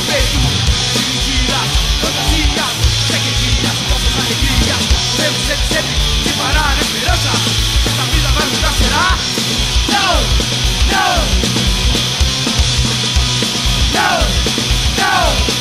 peito de mentiras, fantasias, seguem dias, nossas alegrias. Podemos sempre separar a esperança. Essa vida vai mudar, será? Não, não, não, não.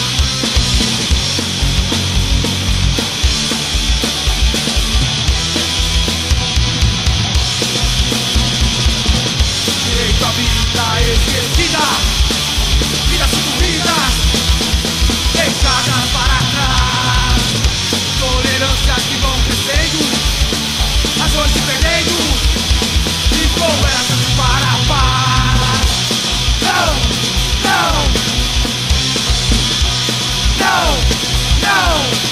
Direito à vida esquecida, vidas sucumbidas, deixadas para trás. Tolerâncias que vão crescendo, razões se perdendo, e como era tanto para a paz. Não, não, não, não.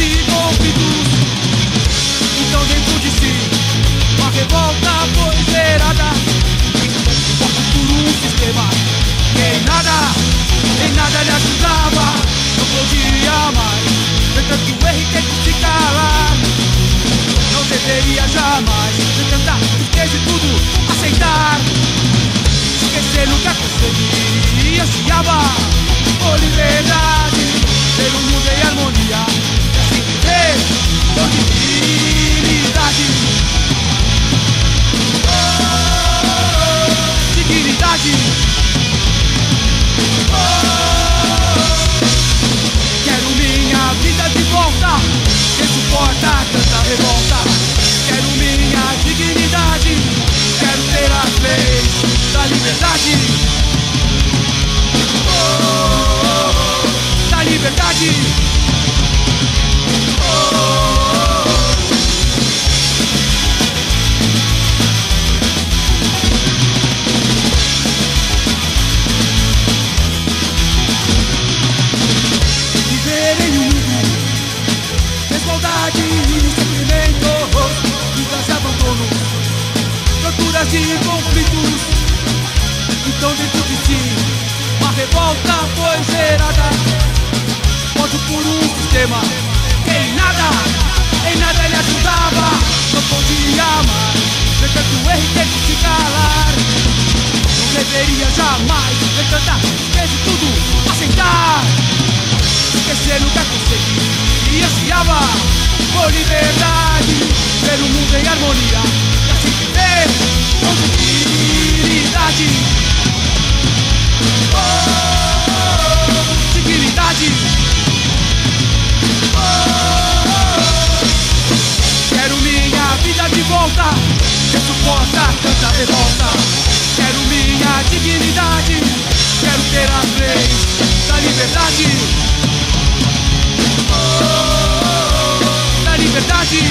e conflitos. Então dentro de si uma revolta foi gerada, forte por um sistema que em nada lhe ajudava. Não podia mais ter tanto erro e ter que se calar. Não deveria jamais ter tanta tristeza e tudo aceitar. Esquecer nunca conseguiria, ansiava por liberdade, ter um mundo em harmonia, e assim viver com dignidade. Dignidade. Quero minha vida de volta, quem suporta tanta revolta. Quero minha dignidade, quero ter as leis da liberdade. Da liberdade. Viver em um mundo desigualdade e sofrimento, lutas e abandono, torturas e conflitos. Então dentro de si uma revolta foi gerada, morto por um sistema que em nada lhe ajudava. Não podia mais ter tanto erro e ter que se calar. Não deveria jamais ter tanta tristeza e tudo aceitar. Esquecer nunca conseguiria, ansiava por liberdade, ver o mundo em harmonia, e assim viver com dignidade. Dignidade. Quero minha vida de volta, que suporta tanta revolta. Quero minha dignidade, quero ter as leis da liberdade. Da liberdade.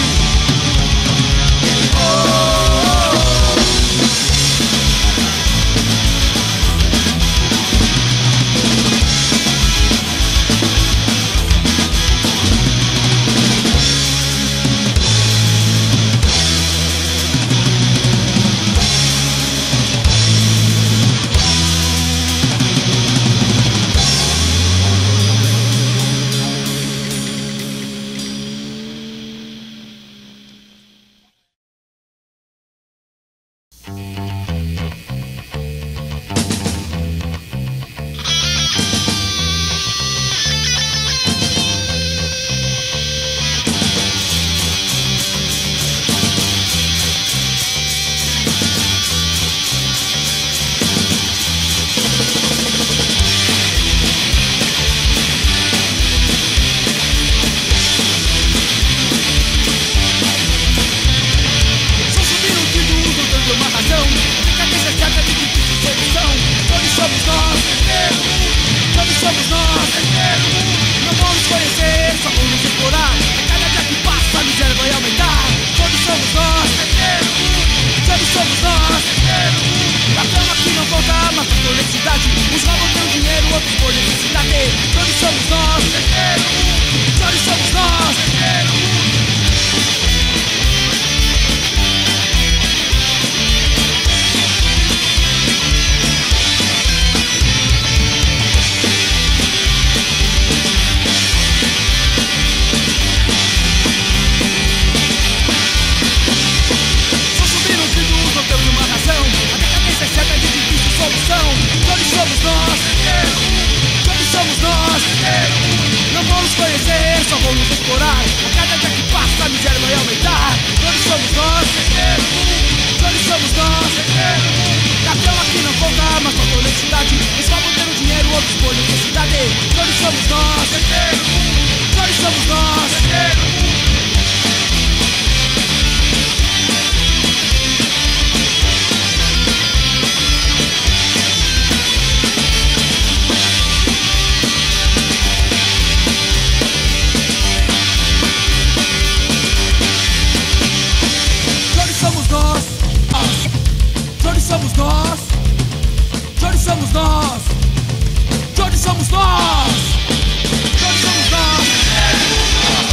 somos nós! Todos somos nós!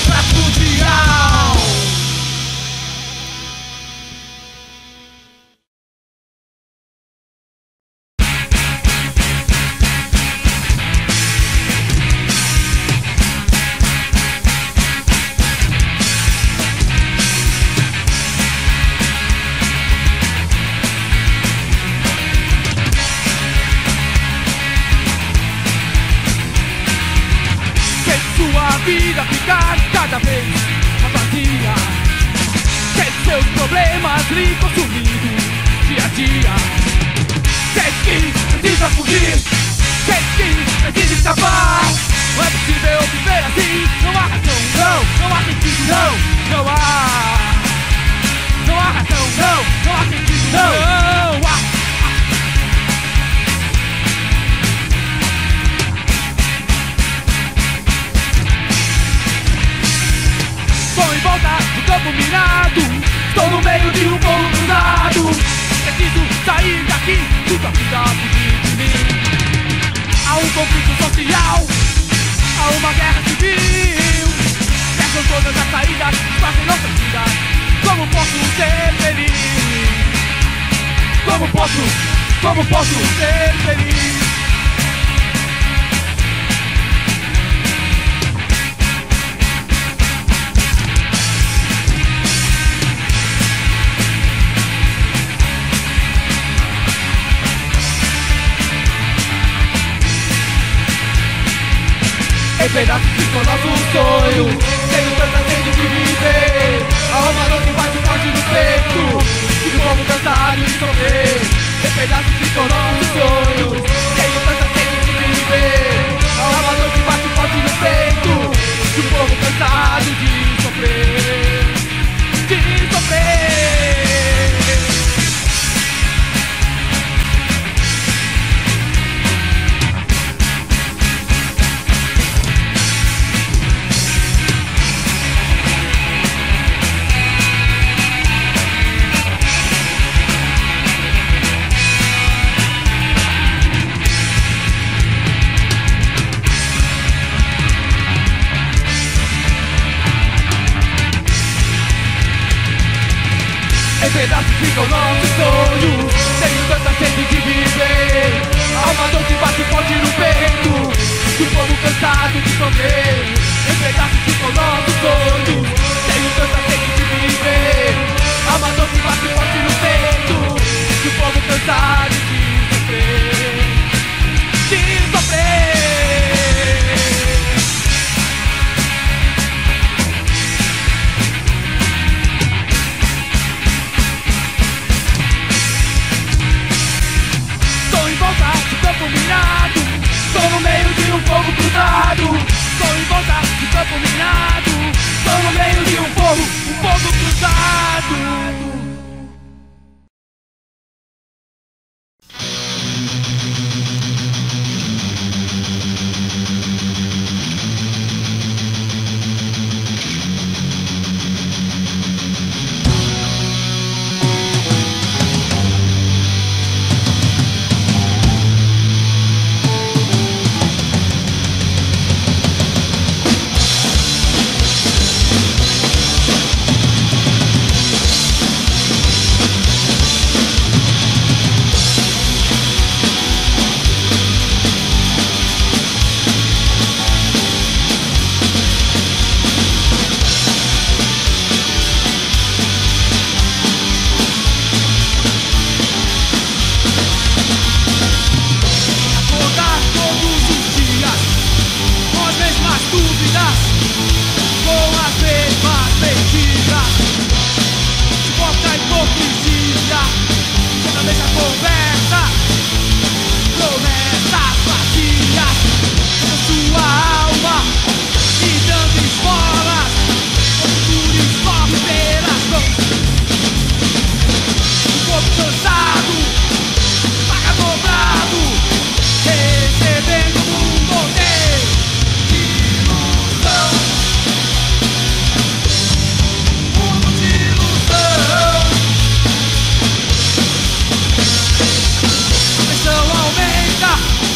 prato mundial. Vida ficar cada vez mais vazia, sem seus problemas lhe consumindo dia a dia. Sei que precisa fugir, sei que precisa escapar. Não é possível viver assim, não há razão, não há sentido, não há. Não há razão, não há sentido, não há. Estou em volta do campo minado, estou no meio de um povo cruzado. Preciso sair daqui, tudo a vida fugir de mim. Há um conflito social, há uma guerra civil. Essas todas as saídas fazem nossas vidas. Como posso ser feliz? Como posso ser feliz? Em pedaços ficou nosso sonho, tenho tanta sede de viver. A alma não se bate forte no peito, e o povo cansado de sofrer. Em pedaços ficou nosso sonho, tenho tanta sede de viver. A alma não se bate forte no peito, e o povo cansado de sofrer. De sofrer. Em pedaços fica o nosso sonho, tenho tanta sede de viver. A alma não se bate forte no peito, e o povo cansado de sofrer. Em pedaços fica o nosso sonho, tenho tanta sede de viver. A alma não se bate forte no peito, e o povo cansado de sofrer. De sofrer. Campo minado, estou no meio de um povo cruzado. Estou em volta de campo minado, estou no meio de um povo cruzado.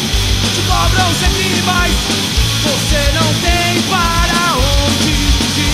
Cobram sempre mais, você não tem para onde fugir.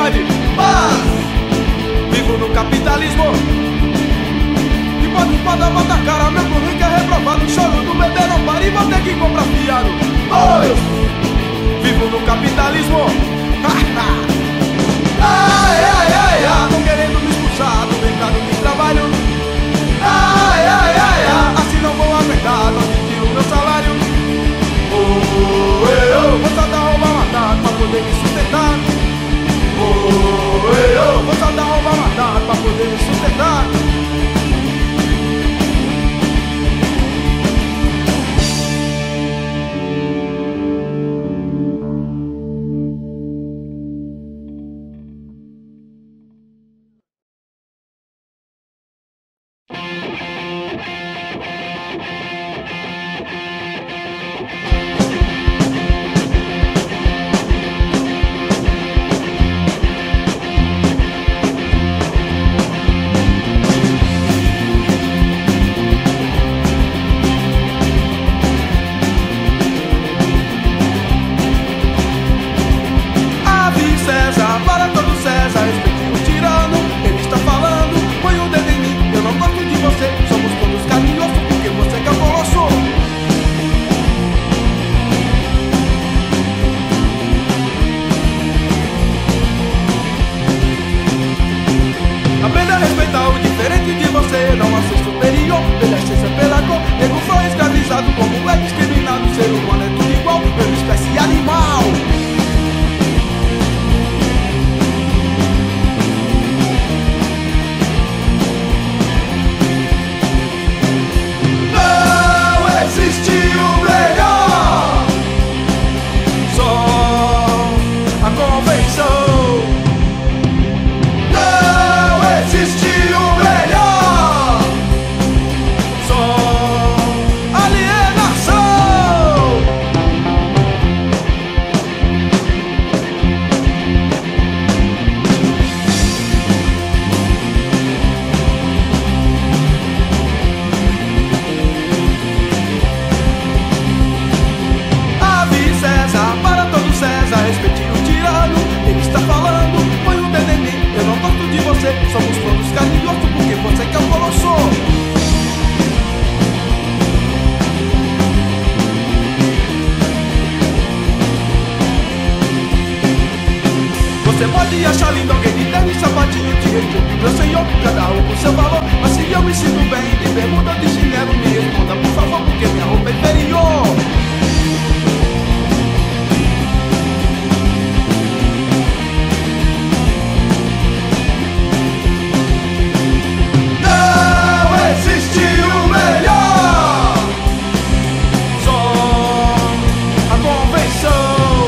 liberdade, mas vivo no capitalismo. E bota a cara, meu burro que é reprovado. Choro do bebê, não para e vou ter que comprar fiado. Pois vivo no capitalismo. Ai, ai, ai, ai, tão querendo me expulsar do mercado de trabalho. Ai, ai, ai, ai, assim não vou aguentar, não te tiro meu salário. Oh, eu vou só dar roubar matado pra poder me sustentar. Oh, eu vou só dar roubar matado pra poder me sustentar. Como é discriminado, ser humano é tudo igual, pela espécie animal. Não existe o melhor, só a convenção. Não existe o melhor, só alienação. Ave César, para todo César, respeite o tirano. Ele está falando, põe o dedo em mim. Eu não gosto de você, somos todos carne e osso, porque você que é o colosso. Você pode achar lindo alguém de terno e sapatinho, te respeito, meu senhor, cada um com seu valor. Mas se eu me sinto bem de bermuda, de chinelo, me responda por favor, porque minha roupa é inferior. Não existe o melhor, só a convenção.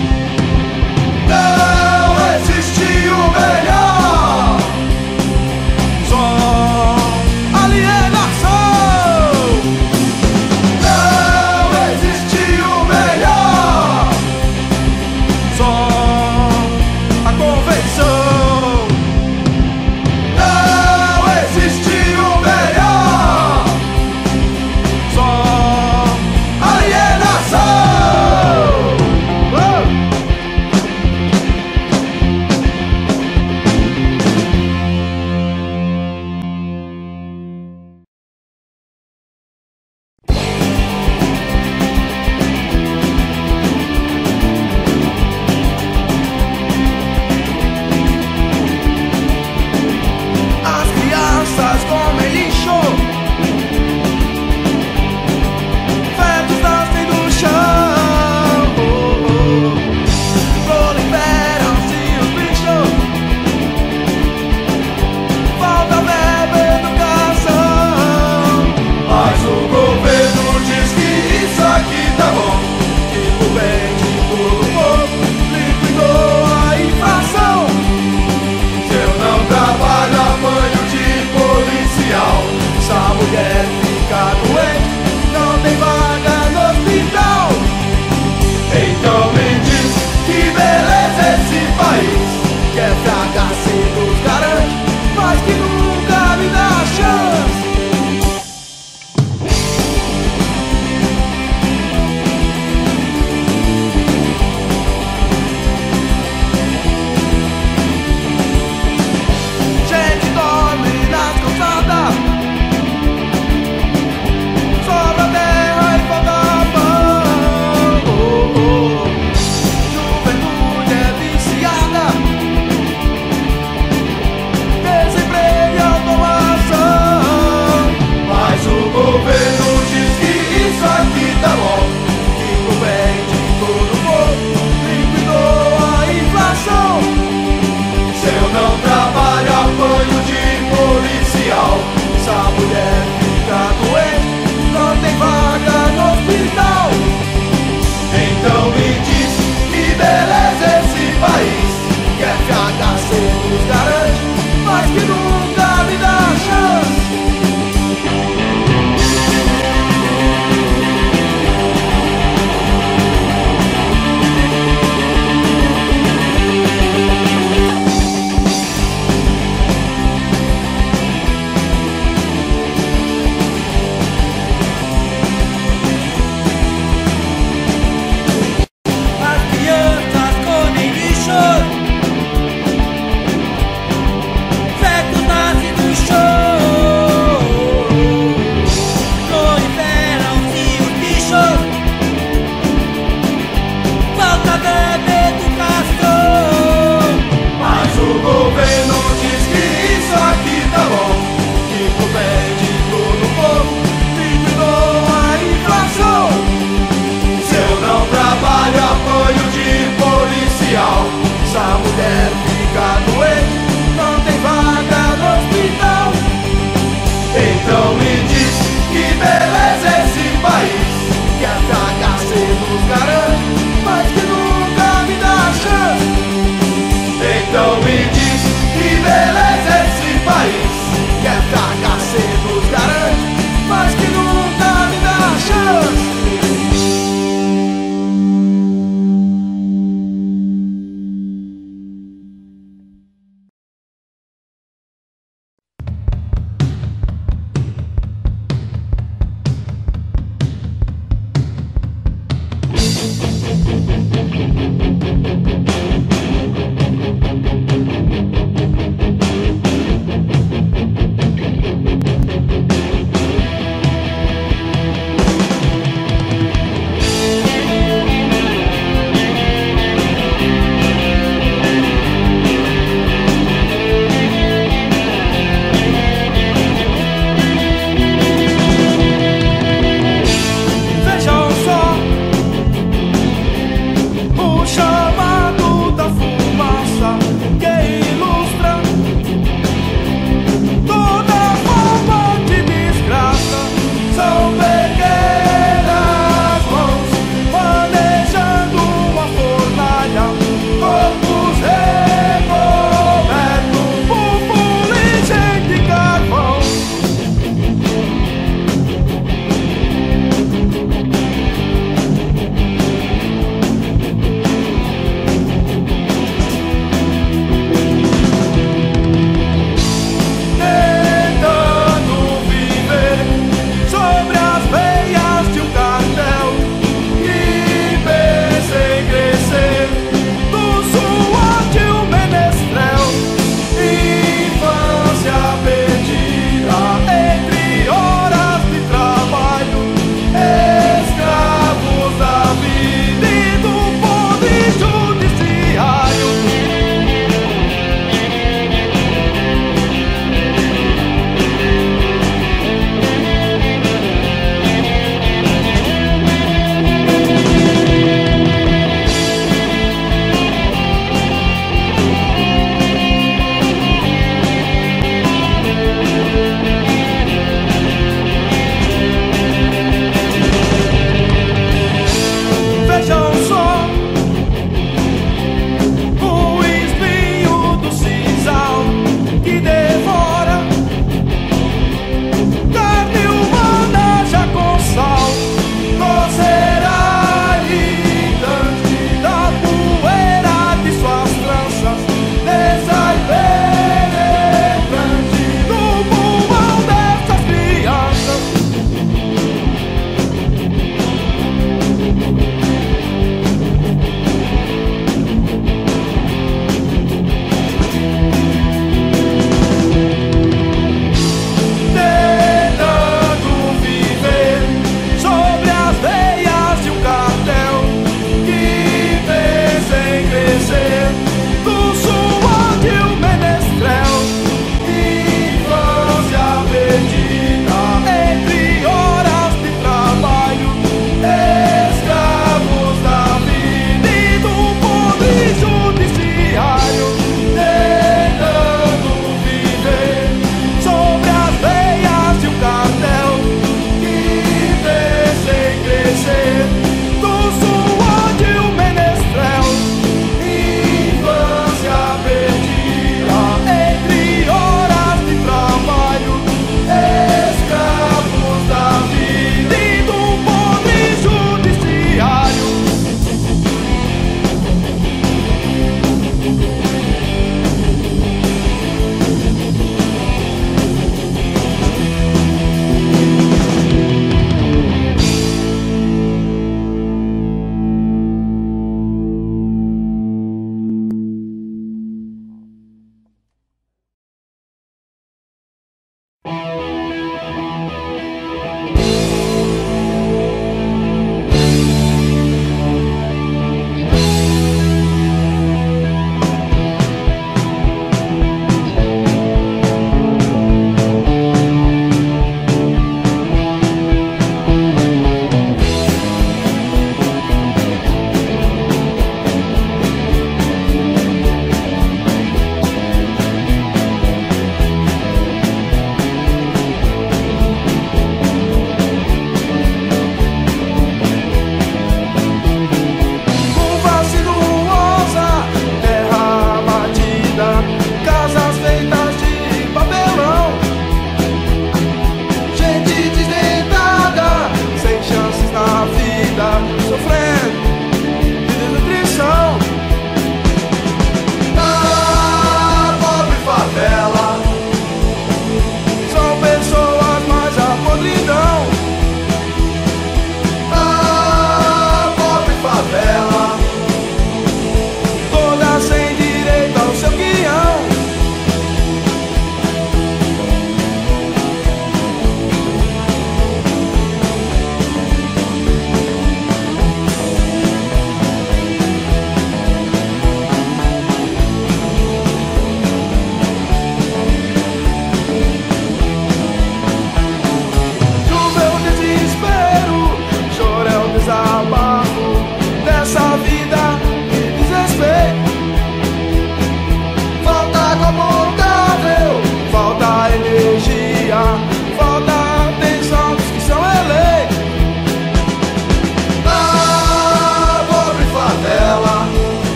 Não existe o melhor, só alienação. Não existe FHC nos garante, mas que nunca me dá chance. Essa mulher fica doente, não tem vaga no hospital. Então me diz que beleza é esse país, que a FHC nos garante, mas que nunca me dá chance. Então me diz que beleza é esse país, que a FHC nos garante, mas que nunca me dá chance.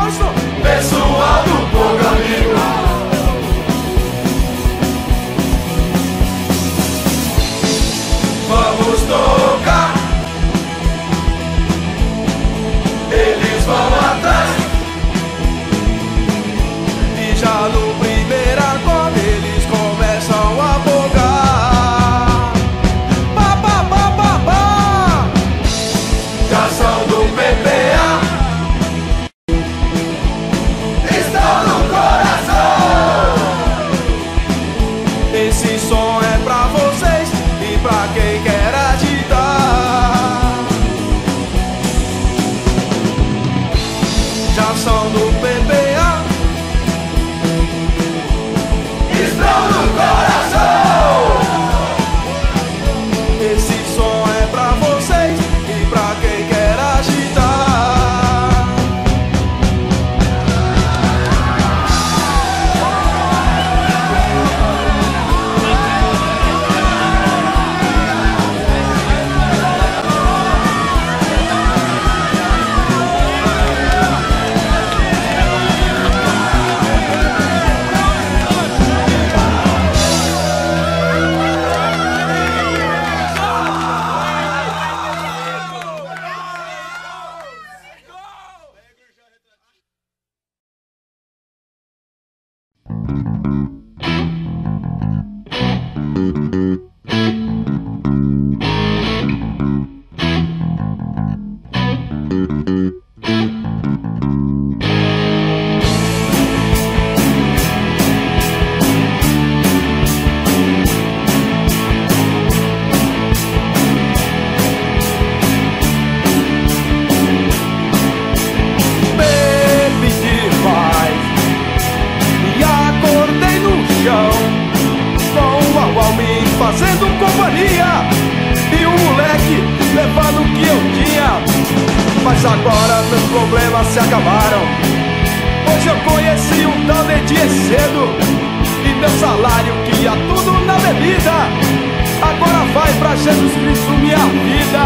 gosto. Pessoal do Povo Amigo, vamos tocar. Eles vão atrás. E já no primeiro acorde eles começam a bogar. Pá, pá, pá, pá, pá. Já são do PPA, estão no coração. Esse som é pra vocês e pra quem quer agitar. Já são do PPA, estão no coração. Esse som é pra vocês e pra quem quer agitar. Fazendo companhia e um moleque levando o que eu tinha. Mas agora meus problemas se acabaram. Hoje eu conheci um tal de cedo e meu salário que ia tudo na bebida agora vai pra Jesus Cristo minha vida.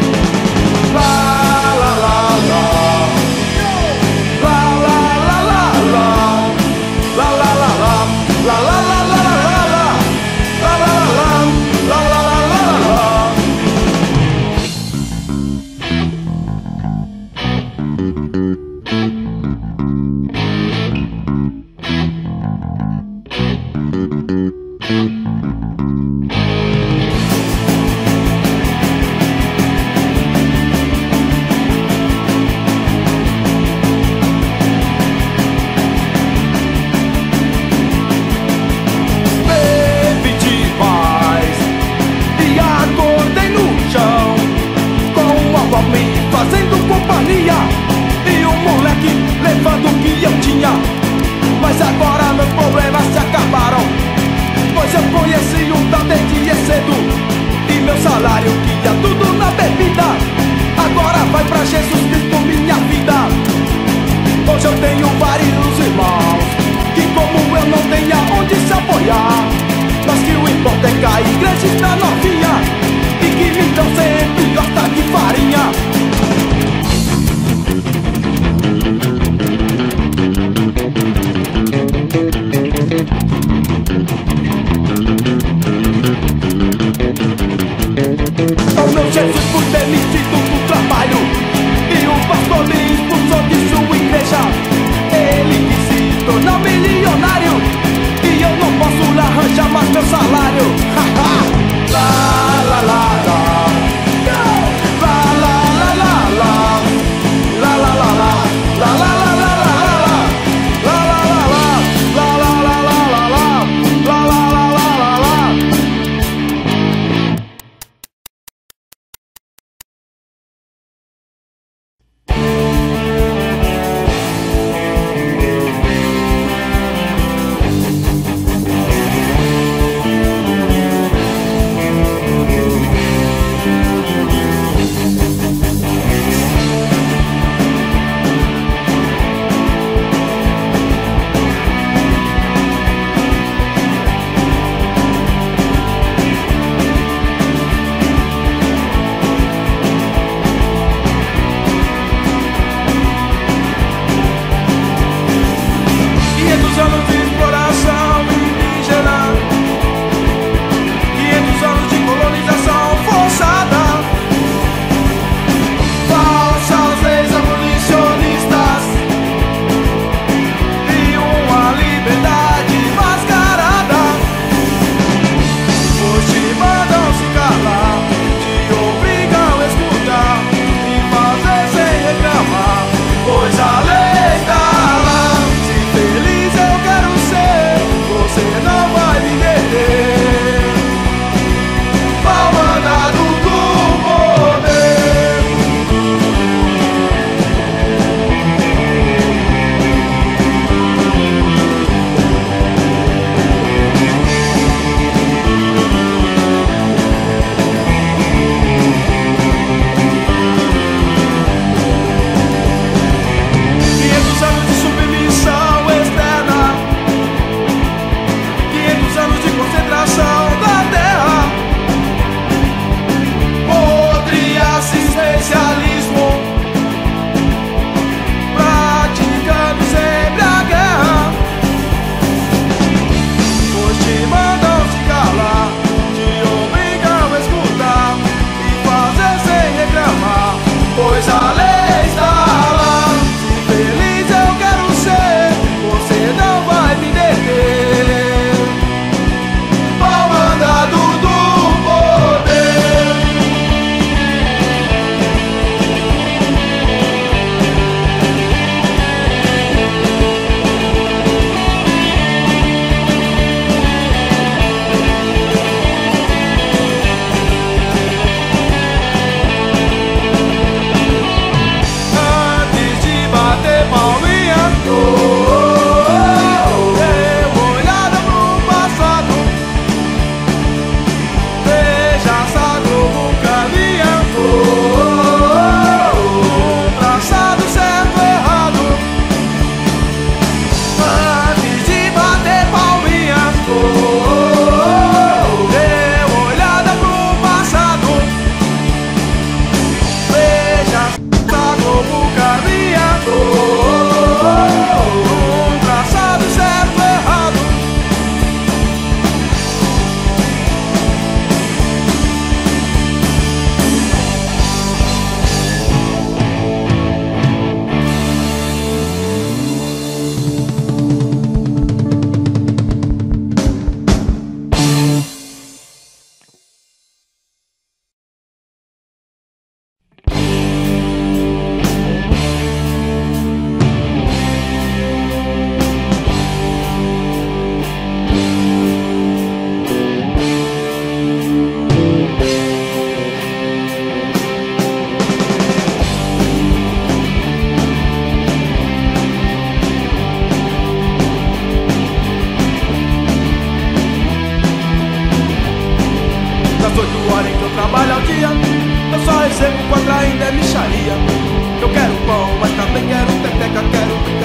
Lá, lá, lá, lá. Lá, lá, lá, lá, lá. Lá, lá, lá, lá. Lá, lá, lá, lá, lá. Fazendo companhia e um moleque levando o que eu tinha. Mas agora meus problemas se acabaram, pois eu conheci um tal de cedo e meu salário que ia tudo na bebida agora vai pra Jesus Cristo minha vida. Hoje eu tenho vários irmãos que como eu não tenho aonde se apoiar, mas que o importa é que a igreja está novinha e que me dão sempre gosta de farinha. O meu Jesus foi demitido do trabalho e o pastor me expulsou de sua igreja. Ele quis se tornar milionário e eu não posso lhe arranjar mais meu salário. Haha!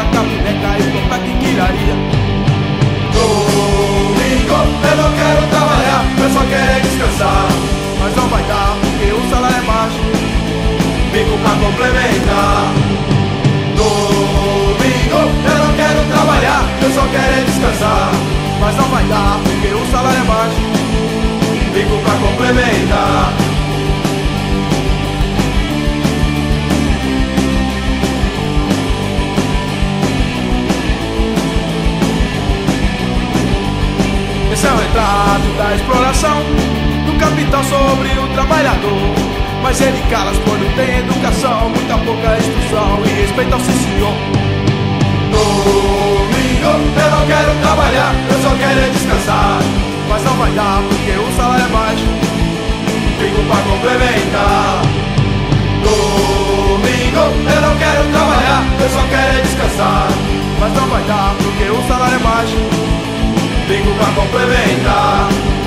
brincar com a boneca e comprar quinquilharia. Domingo eu não quero trabalhar, eu só quero descansar. Mas não vai dar porque o salário é baixo, Bico pra complementar. Domingo eu não quero trabalhar, eu só quero descansar. mas não vai dar porque o salário é baixo, Bico pra complementar. Esse é o retrato da exploração do capital sobre o trabalhador. Mas ele cala pois não tem educação, muita pouca instrução e respeito ao sim senhor. Domingo eu não quero trabalhar, eu só quero descansar. Mas não vai dar porque o salário é baixo, Bico pra complementar. Domingo eu não quero trabalhar, eu só quero descansar. mas não vai dar porque o salário é baixo, Bico pra complementar.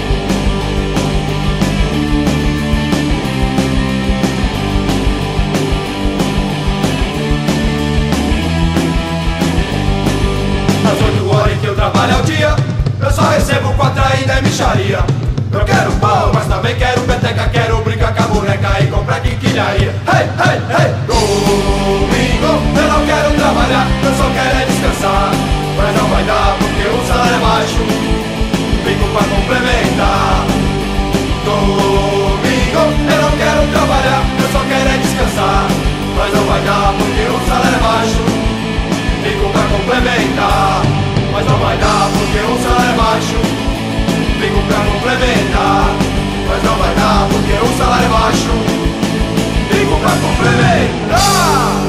Às 8 horas que eu trabalho ao dia, eu só recebo 4 ainda é micharia. Eu quero pão, mas também quero peteca, quero brincar com a boneca e comprar quinquilharia. Hey, hey, hey! Domingo eu não quero trabalhar, eu só quero é descansar. Mas não vai dar porque o salário é baixo, Bico pra complementar. Domingo eu não quero trabalhar, eu só quero é descansar. Mas não vai dar porque o salário é baixo, Bico pra complementar. Mas não vai dar porque o salário é baixo, Bico pra complementar. Mas não vai dar porque o salário é baixo, Bico pra complementar.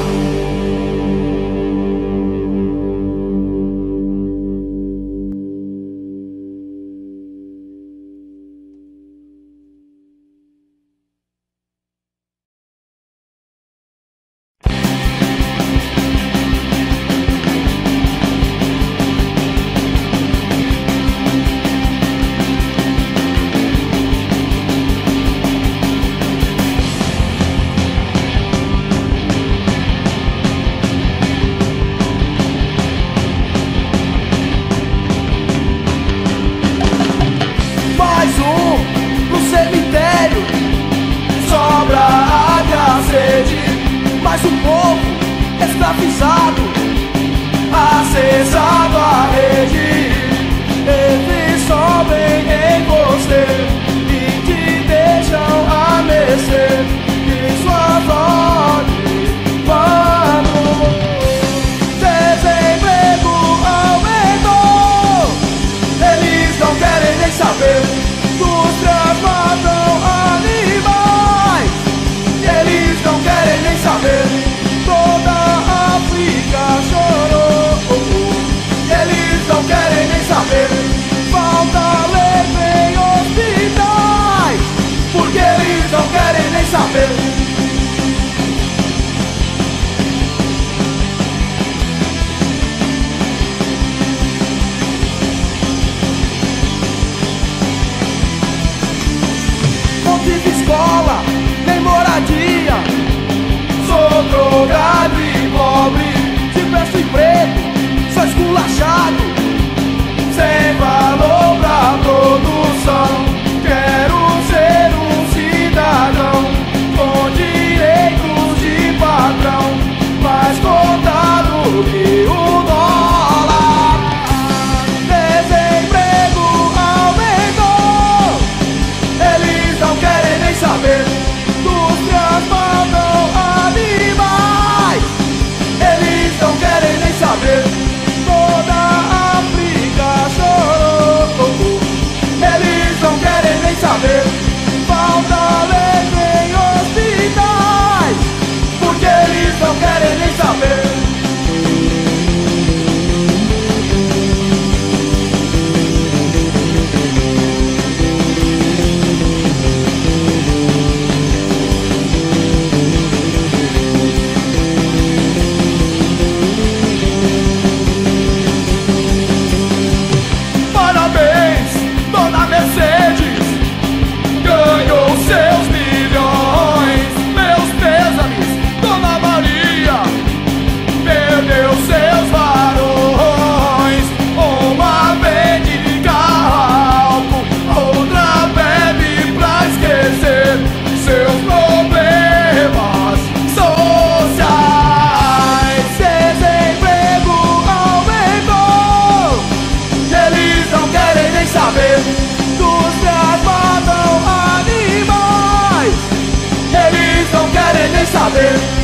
saber.